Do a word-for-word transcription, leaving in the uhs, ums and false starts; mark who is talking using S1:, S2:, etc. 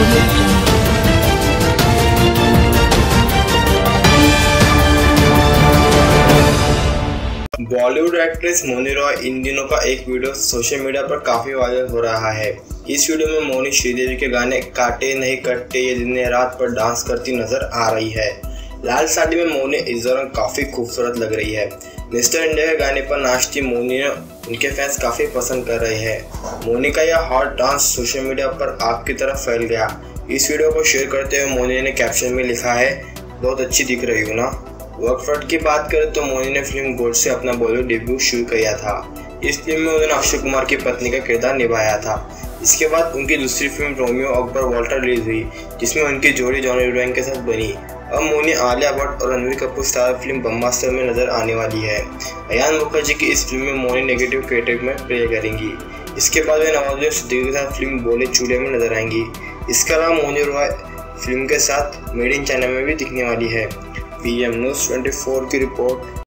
S1: Bollywood actress Mouni Roy इन दिनों का एक वीडियो सोशल मीडिया पर काफी वायरल हो रहा है। इस वीडियो में मौनी श्रीदेवी के गाने काटे नहीं कटते ये दिन रात पर डांस करती नजर आ रही है। लाल साड़ी में मौनी इस दौरान काफी खूबसूरत लग रही है। मिस्टर इंडिया के गाने पर नाचती मौनी ने उनके फैंस काफी पसंद कर रहे हैं। मौनी का यह हॉट डांस सोशल मीडिया पर आग की तरफ फैल गया। इस वीडियो को शेयर करते हुए मौनी ने कैप्शन में लिखा है, बहुत अच्छी दिख रही हो ना। वर्कफ्रंट की बात करें तो मौनी ने फिल्म गोल्ड से अपना बॉलीवुड डेब्यू शुरू किया था। इस फिल्म में उन्होंने अक्षय कुमार की पत्नी का किरदार निभाया था। इसके बाद उनकी दूसरी film Romeo Akbar Walter release हुई, जिसमें उनकी जोड़ी जॉनी हीरोइन के साथ बनी। अब मौनी आलिया भट्ट और रणबीर कपूर स्टार फिल्म ब्रह्मास्त्र में नजर आने वाली है। अयान मुखर्जी की इस फिल्म में मौनी नेगेटिव कैरेक्टर में प्ले करेंगी। इसके बाद वे नवाजुद्दीन सिद्दीकी के साथ फिल्म बोले चुडिये में नजर आएंगी। इसके अलावा मौनी रॉय फिल्म के साथ मेड इन चाइना में भी दिखने वाली है। पी एम न्यूज़ चौबीस की रिपोर्ट।